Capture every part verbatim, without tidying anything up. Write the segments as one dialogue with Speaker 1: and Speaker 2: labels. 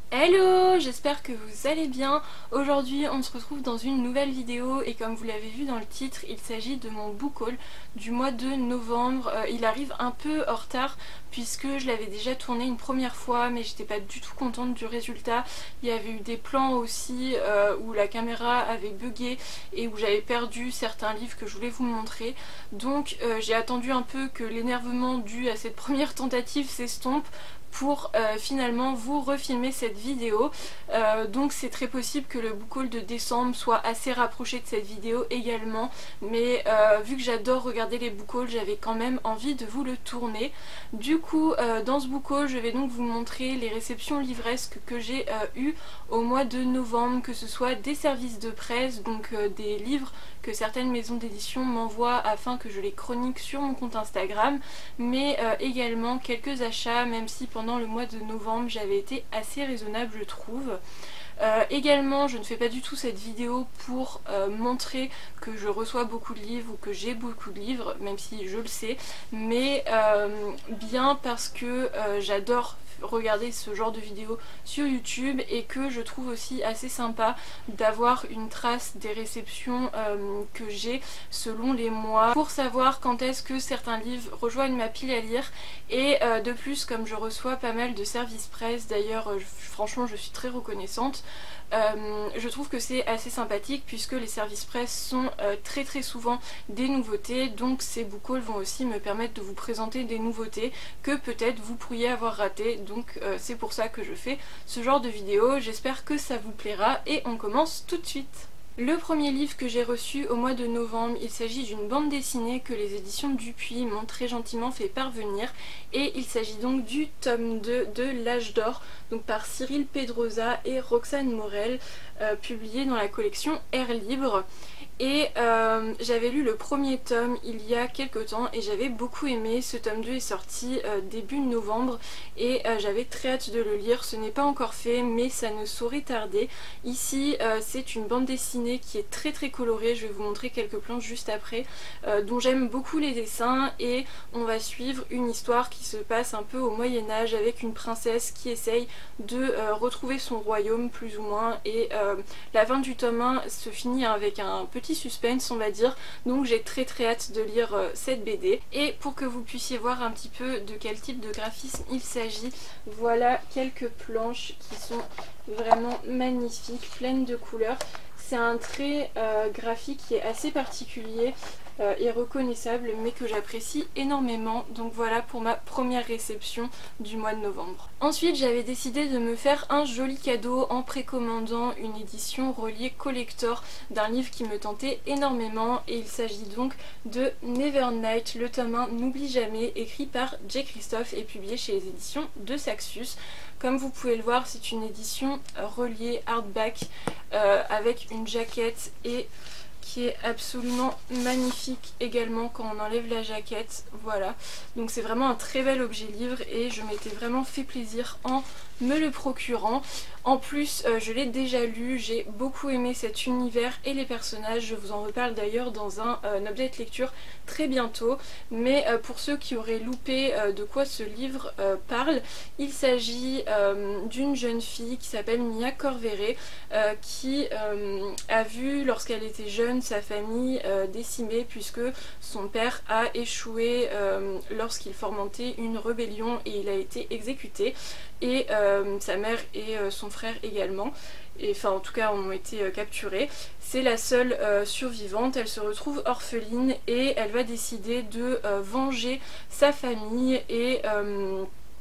Speaker 1: Hello, j'espère que vous allez bien. Aujourd'hui on se retrouve dans une nouvelle vidéo et comme vous l'avez vu dans le titre, il s'agit de mon book haul du mois de novembre. Euh, il arrive un peu en retard puisque je l'avais déjà tourné une première fois mais j'étais pas du tout contente du résultat. Il y avait eu des plans aussi euh, où la caméra avait bugué et où j'avais perdu certains livres que je voulais vous montrer. Donc euh, j'ai attendu un peu que l'énervement dû à cette première tentative s'estompe pour euh, finalement vous refilmer cette vidéo. Euh, donc c'est très possible que le book haul de décembre soit assez rapproché de cette vidéo également, mais euh, vu que j'adore regarder les book hauls, j'avais quand même envie de vous le tourner. Du coup euh, dans ce book haul je vais donc vous montrer les réceptions livresques que j'ai euh, eues au mois de novembre, que ce soit des services de presse, donc euh, des livres que certaines maisons d'édition m'envoient afin que je les chronique sur mon compte Instagram, mais euh, également quelques achats, même si pendant le mois de novembre j'avais été assez raisonnable je trouve. Euh, également je ne fais pas du tout cette vidéo pour euh, montrer que je reçois beaucoup de livres ou que j'ai beaucoup de livres, même si je le sais, mais euh, bien parce que euh, j'adore regarder ce genre de vidéos sur YouTube et que je trouve aussi assez sympa d'avoir une trace des réceptions euh, que j'ai selon les mois pour savoir quand est-ce que certains livres rejoignent ma pile à lire. Et euh, de plus, comme je reçois pas mal de services presse, d'ailleurs euh, franchement je suis très reconnaissante, Euh, je trouve que c'est assez sympathique puisque les services presse sont euh, très très souvent des nouveautés, donc ces book hauls vont aussi me permettre de vous présenter des nouveautés que peut-être vous pourriez avoir ratées, donc euh, c'est pour ça que je fais ce genre de vidéo. J'espère que ça vous plaira et on commence tout de suite. Le premier livre que j'ai reçu au mois de novembre, il s'agit d'une bande dessinée que les éditions Dupuis m'ont très gentiment fait parvenir et il s'agit donc du tome deux de L'Âge d'Or, donc par Cyril Pedrosa et Roxane Morel, euh, publié dans la collection Air Libre. Et euh, j'avais lu le premier tome il y a quelques temps et j'avais beaucoup aimé. Ce tome deux est sorti euh, début novembre et euh, j'avais très hâte de le lire. Ce n'est pas encore fait mais ça ne saurait tarder. Ici euh, c'est une bande dessinée qui est très très colorée, je vais vous montrer quelques plans juste après, euh, dont j'aime beaucoup les dessins, et on va suivre une histoire qui se passe un peu au Moyen-Âge avec une princesse qui essaye de euh, retrouver son royaume plus ou moins, et euh, la fin du tome un se finit avec un petit suspense on va dire, donc j'ai très très hâte de lire euh, cette B D. Et pour que vous puissiez voir un petit peu de quel type de graphisme il s'agit, voilà quelques planches qui sont vraiment magnifiques, pleines de couleurs. C'est un trait euh, graphique qui est assez particulier euh, et reconnaissable mais que j'apprécie énormément, donc voilà pour ma première réception du mois de novembre. Ensuite j'avais décidé de me faire un joli cadeau en précommandant une édition reliée collector d'un livre qui me tentait énormément, et il s'agit donc de Nevernight, le tome un N'oublie jamais, écrit par J. Christophe et publié chez les éditions de Saxus. Comme vous pouvez le voir, c'est une édition reliée hardback euh, avec une jaquette et qui est absolument magnifique également quand on enlève la jaquette. Voilà, donc c'est vraiment un très bel objet livre et je m'étais vraiment fait plaisir en me le procurant. En plus euh, je l'ai déjà lu, j'ai beaucoup aimé cet univers et les personnages, je vous en reparle d'ailleurs dans un, euh, un update lecture très bientôt. Mais euh, pour ceux qui auraient loupé euh, de quoi ce livre euh, parle, il s'agit euh, d'une jeune fille qui s'appelle Mia Corveret euh, qui euh, a vu lorsqu'elle était jeune sa famille euh, décimée puisque son père a échoué euh, lorsqu'il fomentait une rébellion et il a été exécuté, et euh, sa mère et euh, son frère également, et enfin en tout cas ont été euh, capturés. C'est la seule euh, survivante, elle se retrouve orpheline et elle va décider de euh, venger sa famille et euh,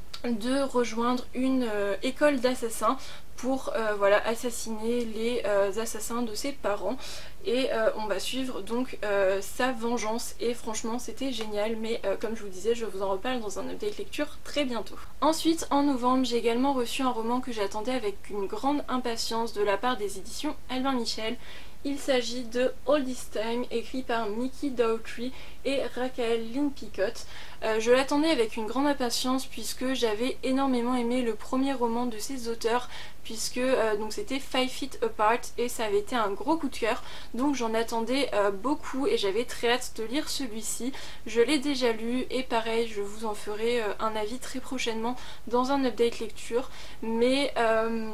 Speaker 1: de rejoindre une euh, école d'assassins pour euh, voilà, assassiner les euh, assassins de ses parents. Et euh, on va suivre donc euh, sa vengeance, et franchement c'était génial, mais euh, comme je vous disais je vous en reparle dans un update lecture très bientôt. Ensuite en novembre j'ai également reçu un roman que j'attendais avec une grande impatience de la part des éditions Albin Michel. Il s'agit de All This Time, écrit par Mickey Dougherty et Rachael Lynn Picott. Euh, je l'attendais avec une grande impatience puisque j'avais énormément aimé le premier roman de ces auteurs, puisque euh, donc c'était Five Feet Apart et ça avait été un gros coup de cœur, donc j'en attendais euh, beaucoup et j'avais très hâte de lire celui-ci. Je l'ai déjà lu et pareil, je vous en ferai euh, un avis très prochainement dans un update lecture, mais euh,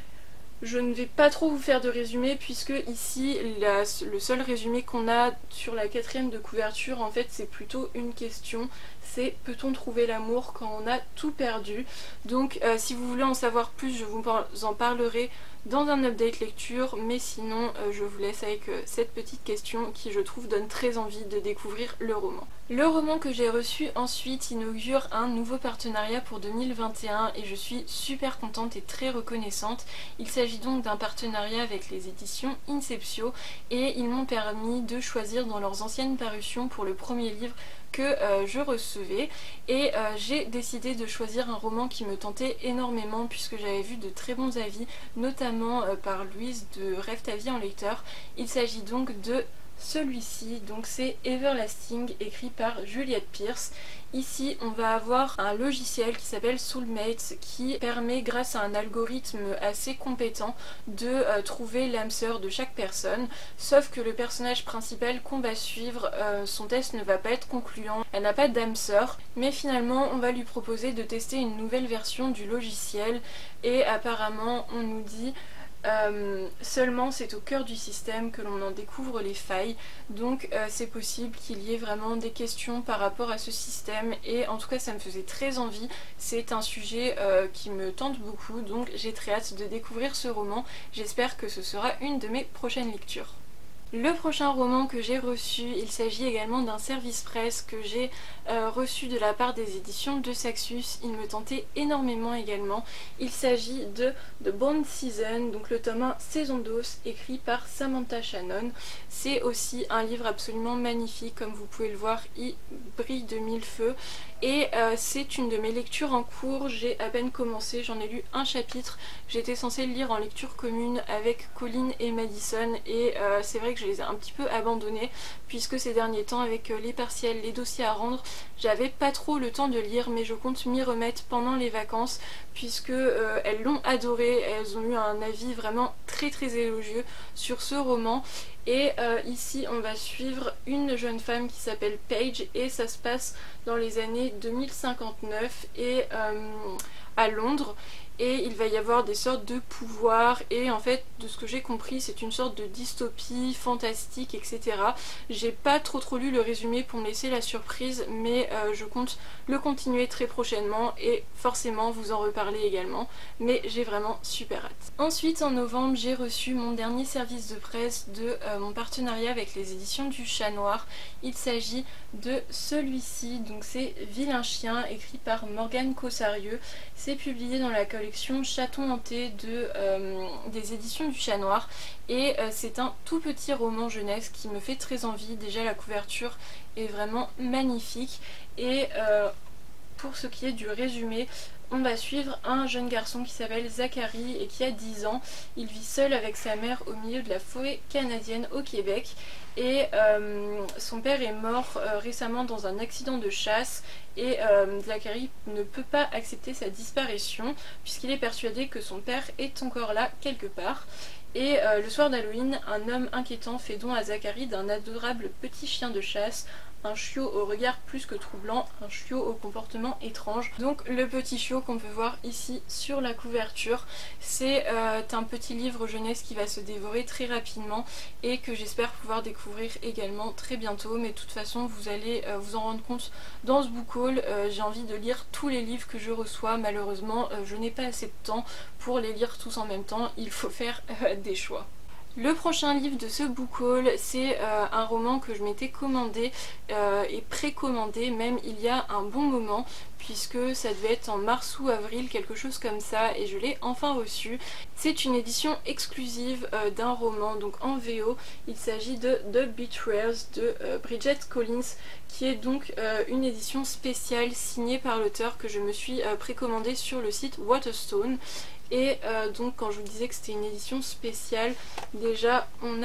Speaker 1: je ne vais pas trop vous faire de résumé puisque ici la, le seul résumé qu'on a sur la quatrième de couverture en fait c'est plutôt une question, c'est peut-on trouver l'amour quand on a tout perdu. Donc euh, si vous voulez en savoir plus je vous en parlerai dans un update lecture, mais sinon euh, je vous laisse avec euh, cette petite question qui je trouve donne très envie de découvrir le roman. Le roman que j'ai reçu ensuite inaugure un nouveau partenariat pour deux mille vingt et un et je suis super contente et très reconnaissante. Il s'agit donc d'un partenariat avec les éditions Inceptio et ils m'ont permis de choisir dans leurs anciennes parutions pour le premier livre que euh, je recevais et euh, j'ai décidé de choisir un roman qui me tentait énormément puisque j'avais vu de très bons avis, notamment euh, par Louise de Rêve ta vie en lecteur. Il s'agit donc de celui-ci, donc c'est Everlasting écrit par Juliette Pearce. Ici on va avoir un logiciel qui s'appelle Soulmates qui permet grâce à un algorithme assez compétent de euh, trouver l'âme sœur de chaque personne, sauf que le personnage principal qu'on va suivre, euh, son test ne va pas être concluant, elle n'a pas d'âme sœur, mais finalement on va lui proposer de tester une nouvelle version du logiciel et apparemment on nous dit Euh, seulement c'est au cœur du système que l'on en découvre les failles, donc euh, c'est possible qu'il y ait vraiment des questions par rapport à ce système et en tout cas ça me faisait très envie, c'est un sujet euh, qui me tente beaucoup, donc j'ai très hâte de découvrir ce roman, j'espère que ce sera une de mes prochaines lectures. Le prochain roman que j'ai reçu, il s'agit également d'un service presse que j'ai euh, reçu de la part des éditions de Saxus. Il me tentait énormément également. Il s'agit de The Bond Season, donc le tome un Saison d'os, écrit par Samantha Shannon. C'est aussi un livre absolument magnifique, comme vous pouvez le voir, il brille de mille feux. Et euh, c'est une de mes lectures en cours, j'ai à peine commencé, j'en ai lu un chapitre, j'étais censée le lire en lecture commune avec Colline et Madison et euh, c'est vrai que je les ai un petit peu abandonnés puisque ces derniers temps avec euh, les partiels, les dossiers à rendre, j'avais pas trop le temps de lire, mais je compte m'y remettre pendant les vacances puisque euh, elles l'ont adoré, elles ont eu un avis vraiment très très élogieux sur ce roman. Et euh, ici on va suivre une jeune femme qui s'appelle Paige et ça se passe dans les années deux mille cinquante-neuf et euh, à Londres, et il va y avoir des sortes de pouvoirs et en fait de ce que j'ai compris c'est une sorte de dystopie fantastique, etc. J'ai pas trop trop lu le résumé pour me laisser la surprise, mais euh, je compte le continuer très prochainement et forcément vous en reparler également, mais j'ai vraiment super hâte. Ensuite en novembre j'ai reçu mon dernier service de presse de euh, mon partenariat avec les éditions du Chat Noir. Il s'agit de celui-ci, donc c'est Vilain Chien écrit par Morgane Cossarieux. C'est publié dans la collection Chaton hanté de, euh, des éditions du Chat Noir et euh, c'est un tout petit roman jeunesse qui me fait très envie. Déjà la couverture est vraiment magnifique et euh, pour ce qui est du résumé, on va suivre un jeune garçon qui s'appelle Zachary et qui a dix ans. Il vit seul avec sa mère au milieu de la forêt canadienne au Québec et euh, son père est mort euh, récemment dans un accident de chasse et euh, Zachary ne peut pas accepter sa disparition puisqu'il est persuadé que son père est encore là quelque part. Et euh, le soir d'Halloween, un homme inquiétant fait don à Zachary d'un adorable petit chien de chasse, un chiot au regard plus que troublant, un chiot au comportement étrange. Donc le petit chiot qu'on peut voir ici sur la couverture, c'est euh, un petit livre jeunesse qui va se dévorer très rapidement et que j'espère pouvoir découvrir également très bientôt, mais de toute façon vous allez euh, vous en rendre compte dans ce book haul. Euh, j'ai envie de lire tous les livres que je reçois, malheureusement euh, je n'ai pas assez de temps pour les lire tous en même temps, il faut faire euh, des choix. Le prochain livre de ce book haul, c'est euh, un roman que je m'étais commandé euh, et précommandé même il y a un bon moment puisque ça devait être en mars ou avril, quelque chose comme ça, et je l'ai enfin reçu. C'est une édition exclusive euh, d'un roman, donc en V O. Il s'agit de The Betrayers de euh, Bridget Collins, qui est donc euh, une édition spéciale signée par l'auteur que je me suis euh, précommandée sur le site Waterstone. Et euh, donc quand je vous disais que c'était une édition spéciale, déjà on a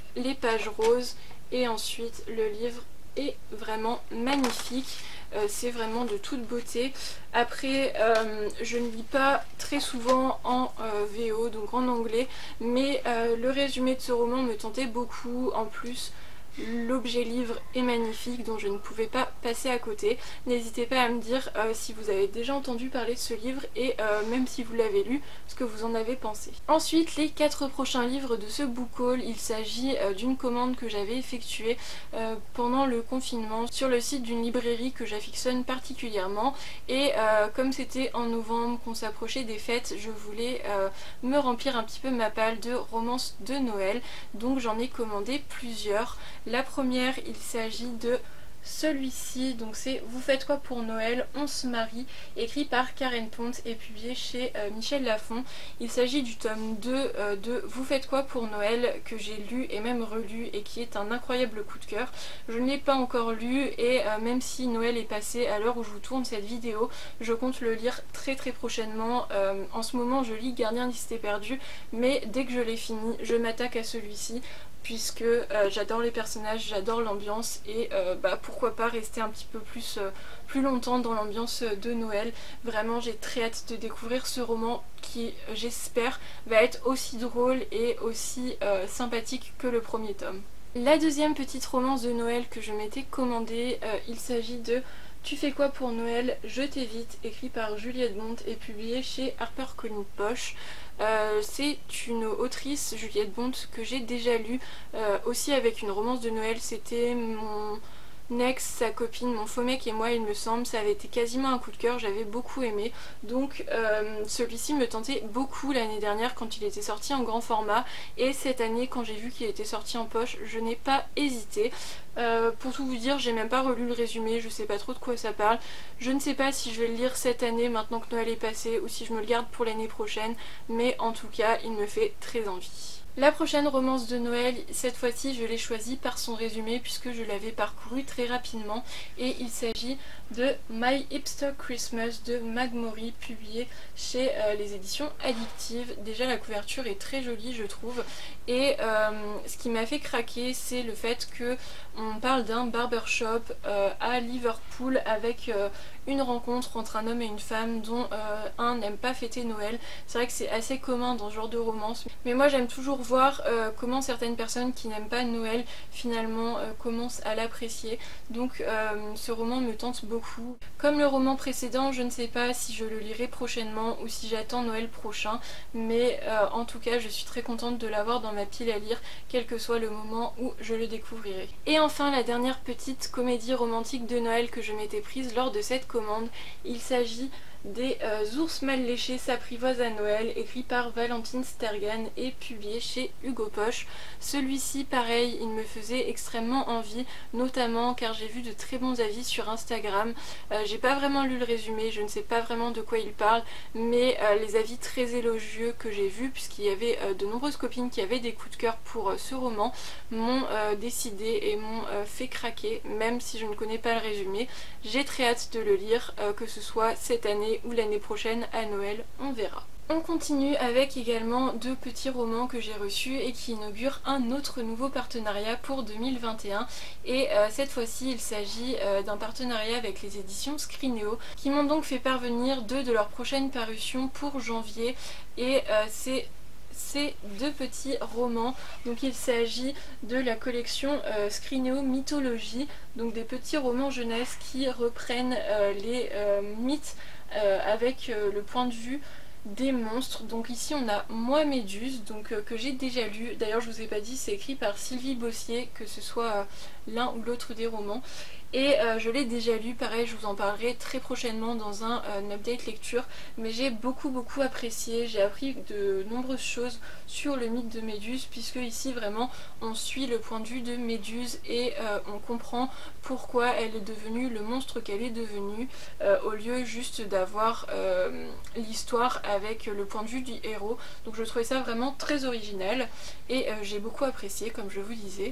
Speaker 1: les pages roses et ensuite le livre est vraiment magnifique. Euh, c'est vraiment de toute beauté. Après euh, je ne lis pas très souvent en euh, V O, donc en anglais, mais euh, le résumé de ce roman me tentait beaucoup. En plus l'objet livre est magnifique, donc je ne pouvais pas passer à côté. N'hésitez pas à me dire euh, si vous avez déjà entendu parler de ce livre et euh, même si vous l'avez lu, ce que vous en avez pensé. Ensuite, les quatre prochains livres de ce book haul, il s'agit euh, d'une commande que j'avais effectuée euh, pendant le confinement sur le site d'une librairie que j'affectionne particulièrement, et euh, comme c'était en novembre, qu'on s'approchait des fêtes, je voulais euh, me remplir un petit peu ma palle de romances de Noël, donc j'en ai commandé plusieurs. La première, il s'agit de celui-ci, donc c'est Vous faites quoi pour Noël? On se marie, écrit par Karen Pont et publié chez euh, Michel Lafon. Il s'agit du tome deux euh, de Vous faites quoi pour Noël, que j'ai lu et même relu et qui est un incroyable coup de cœur. Je ne l'ai pas encore lu et euh, même si Noël est passé à l'heure où je vous tourne cette vidéo, je compte le lire très très prochainement. Euh, en ce moment je lis Gardien des cités perdues, mais dès que je l'ai fini, je m'attaque à celui-ci, puisque euh, j'adore les personnages, j'adore l'ambiance et euh, bah, pourquoi pas rester un petit peu plus, euh, plus longtemps dans l'ambiance de Noël. Vraiment j'ai très hâte de découvrir ce roman qui, j'espère, va être aussi drôle et aussi euh, sympathique que le premier tome. La deuxième petite romance de Noël que je m'étais commandée, euh, il s'agit de Tu fais quoi pour Noël? Je t'évite, écrit par Juliette Bond et publié chez HarperCollins Poche. Euh, c'est une autrice, Juliette Bond, que j'ai déjà lue euh, aussi avec une romance de Noël. C'était mon ex, sa copine, mon faux mec et moi, il me semble. Ça avait été quasiment un coup de cœur, j'avais beaucoup aimé. Donc euh, celui-ci me tentait beaucoup l'année dernière quand il était sorti en grand format, et cette année quand j'ai vu qu'il était sorti en poche, je n'ai pas hésité. Euh, pour tout vous dire, j'ai même pas relu le résumé, je sais pas trop de quoi ça parle. Je ne sais pas si je vais le lire cette année maintenant que Noël est passé ou si je me le garde pour l'année prochaine, mais en tout cas il me fait très envie. La prochaine romance de Noël, cette fois-ci je l'ai choisie par son résumé puisque je l'avais parcouru très rapidement, et il s'agit de My Hipster Christmas de Mag Mori, publié chez euh, les éditions Addictive. Déjà la couverture est très jolie je trouve, et euh, ce qui m'a fait craquer c'est le fait que on parle d'un barbershop euh, à Liverpool avec euh, une rencontre entre un homme et une femme dont euh, un n'aime pas fêter Noël. C'est vrai que c'est assez commun dans ce genre de romance, mais moi j'aime toujours voir euh, comment certaines personnes qui n'aiment pas Noël finalement euh, commencent à l'apprécier. Donc euh, ce roman me tente beaucoup. Comme le roman précédent, je ne sais pas si je le lirai prochainement ou si j'attends Noël prochain, mais euh, en tout cas je suis très contente de l'avoir dans ma pile à lire, quel que soit le moment où je le découvrirai. Et enfin la dernière petite comédie romantique de Noël que je m'étais prise lors de cette commande, il s'agit des euh, ours mal léchés s'apprivoisent à Noël, écrit par Valentine Stergan et publié chez Hugo Poche. Celui-ci pareil, il me faisait extrêmement envie, notamment car j'ai vu de très bons avis sur Instagram. Euh, j'ai pas vraiment lu le résumé, je ne sais pas vraiment de quoi il parle, mais euh, les avis très élogieux que j'ai vus, puisqu'il y avait euh, de nombreuses copines qui avaient des coups de cœur pour euh, ce roman, m'ont euh, décidé et m'ont euh, fait craquer, même si je ne connais pas le résumé. J'ai très hâte de le lire, euh, que ce soit cette année ou l'année prochaine à Noël, on verra. On continue avec également deux petits romans que j'ai reçus et qui inaugurent un autre nouveau partenariat pour deux mille vingt et un, et euh, cette fois-ci il s'agit euh, d'un partenariat avec les éditions Scrinéo qui m'ont donc fait parvenir deux de leurs prochaines parutions pour janvier, et euh, c'est ces deux petits romans. Donc il s'agit de la collection euh, Scrinéo Mythologie, donc des petits romans jeunesse qui reprennent euh, les euh, mythes euh, avec euh, le point de vue des monstres. Donc ici on a Moi Méduse, donc euh, que j'ai déjà lu, d'ailleurs je vous ai pas dit, c'est écrit par Sylvie Bossier, que ce soit euh, l'un ou l'autre des romans, et euh, je l'ai déjà lu, pareil je vous en parlerai très prochainement dans un euh, update lecture, mais j'ai beaucoup beaucoup apprécié, j'ai appris de nombreuses choses sur le mythe de Méduse, puisque ici vraiment on suit le point de vue de Méduse et euh, on comprend pourquoi elle est devenue le monstre qu'elle est devenue, euh, au lieu juste d'avoir euh, l'histoire avec le point de vue du héros. Donc je trouvais ça vraiment très original et euh, j'ai beaucoup apprécié comme je vous disais.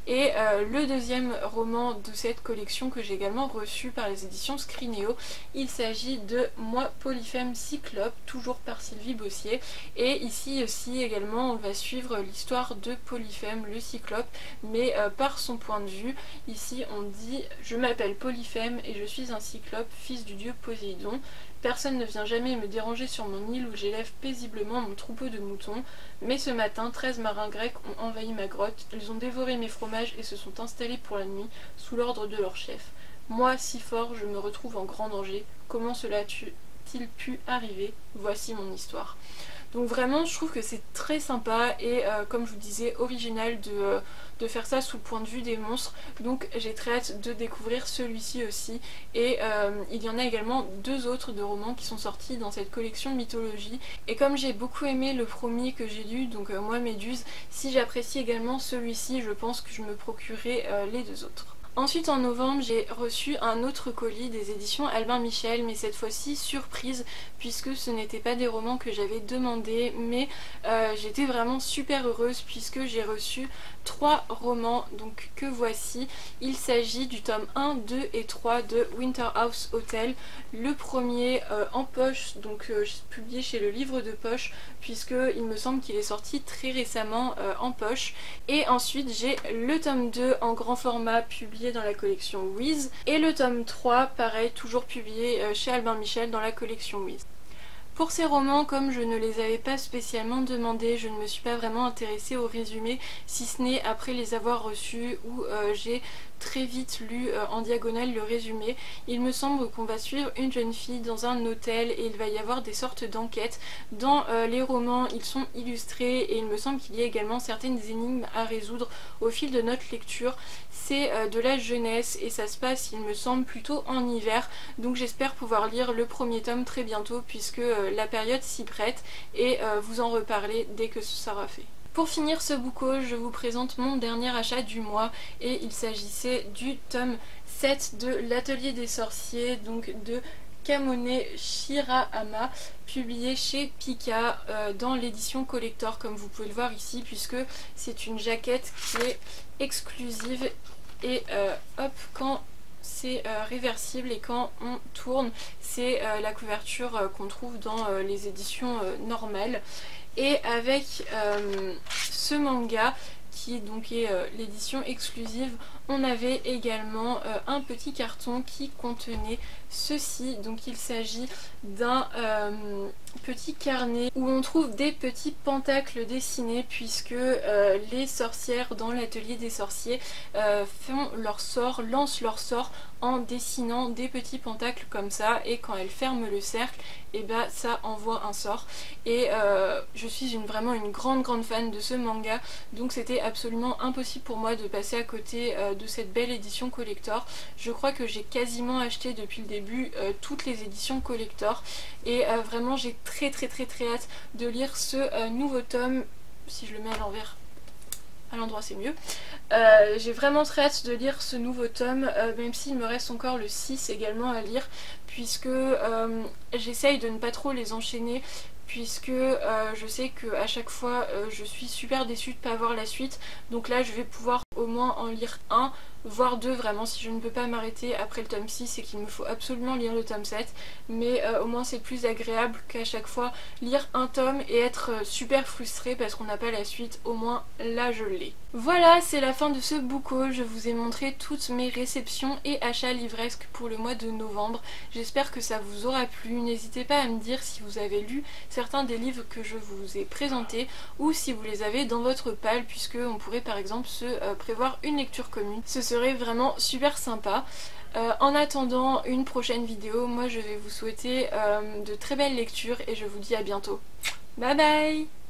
Speaker 1: Et euh, le deuxième roman de cette collection que j'ai également reçu par les éditions Scrinéo, il s'agit de Moi Polyphème Cyclope, toujours par Sylvie Bossier. Et ici aussi également on va suivre l'histoire de Polyphème le Cyclope, mais euh, par son point de vue. Ici on dit: je m'appelle Polyphème et je suis un cyclope, fils du dieu Poséidon. Personne ne vient jamais me déranger sur mon île où j'élève paisiblement mon troupeau de moutons. Mais ce matin, treize marins grecs ont envahi ma grotte, ils ont dévoré mes fromages et se sont installés pour la nuit, sous l'ordre de leur chef. Moi, si fort, je me retrouve en grand danger. Comment cela a-t-il pu arriver? Voici mon histoire. Donc vraiment je trouve que c'est très sympa et euh, comme je vous disais, original de, euh, de faire ça sous le point de vue des monstres. Donc j'ai très hâte de découvrir celui-ci aussi. Et euh, il y en a également deux autres de romans qui sont sortis dans cette collection mythologie. Et comme j'ai beaucoup aimé le premier que j'ai lu, donc euh, Moi Méduse, si j'apprécie également celui-ci, je pense que je me procurerai euh, les deux autres. Ensuite en novembre j'ai reçu un autre colis des éditions Albin Michel, mais cette fois-ci surprise puisque ce n'étaient pas des romans que j'avais demandé, mais euh, j'étais vraiment super heureuse puisque j'ai reçu trois romans donc que voici. Il s'agit du tome un, deux et trois de Winterhouse Hotel. Le premier euh, en poche, donc euh, publié chez le livre de poche puisque il me semble qu'il est sorti très récemment euh, en poche. Et ensuite j'ai le tome deux en grand format publié dans la collection Wiz et le tome trois pareil toujours publié euh, chez Albin Michel dans la collection Wiz. Pour ces romans, comme je ne les avais pas spécialement demandés, je ne me suis pas vraiment intéressée au résumé, si ce n'est après les avoir reçus où euh, j'ai très vite lu euh, en diagonale le résumé. Il me semble qu'on va suivre une jeune fille dans un hôtel et il va y avoir des sortes d'enquêtes. Dans euh, les romans, ils sont illustrés et il me semble qu'il y a également certaines énigmes à résoudre au fil de notre lecture. C'est euh, de la jeunesse et ça se passe, il me semble, plutôt en hiver. Donc j'espère pouvoir lire le premier tome très bientôt puisque euh, la période s'y prête et euh, vous en reparler dès que ce sera fait. Pour finir ce book haul, je vous présente mon dernier achat du mois et il s'agissait du tome sept de l'Atelier des Sorciers, donc de Kamone Shirahama, publié chez Pika euh, dans l'édition collector comme vous pouvez le voir ici, puisque c'est une jaquette qui est exclusive et euh, hop, quand c'est euh, réversible et quand on tourne c'est euh, la couverture euh, qu'on trouve dans euh, les éditions euh, normales. Et avec euh, ce manga qui donc est euh, l'édition exclusive, on avait également euh, un petit carton qui contenait ceci. Donc il s'agit d'un euh, petit carnet où on trouve des petits pentacles dessinés puisque euh, les sorcières dans l'atelier des sorciers euh, font leur sort, lancent leur sort en dessinant des petits pentacles comme ça, et quand elles ferment le cercle, et bah ça envoie un sort. Et euh, je suis une, vraiment une grande grande fan de ce manga, donc c'était absolument impossible pour moi de passer à côté euh, de cette belle édition collector. Je crois que j'ai quasiment acheté depuis le début euh, toutes les éditions collector et euh, vraiment j'ai très très très très hâte de lire ce euh, nouveau tome. Si je le mets à l'envers, à l'endroit c'est mieux. Euh, j'ai vraiment très hâte de lire ce nouveau tome, euh, même s'il me reste encore le six également à lire, puisque euh, j'essaye de ne pas trop les enchaîner, puisque euh, je sais qu'à chaque fois euh, je suis super déçue de ne pas avoir la suite. Donc là je vais pouvoir au moins en lire un, voire deux vraiment, si je ne peux pas m'arrêter après le tome six et qu'il me faut absolument lire le tome sept. Mais euh, au moins c'est plus agréable qu'à chaque fois lire un tome et être euh, super frustrée parce qu'on n'a pas la suite. Au moins là je l'ai. Voilà, c'est la fin de ce book haul. Je vous ai montré toutes mes réceptions et achats livresques pour le mois de novembre. J'espère que ça vous aura plu. N'hésitez pas à me dire si vous avez lu certains des livres que je vous ai présentés ou si vous les avez dans votre palle, puisque on pourrait par exemple se euh, prévoir une lecture commune. Ce serait vraiment super sympa. Euh, en attendant une prochaine vidéo, moi je vais vous souhaiter euh, de très belles lectures et je vous dis à bientôt. Bye bye!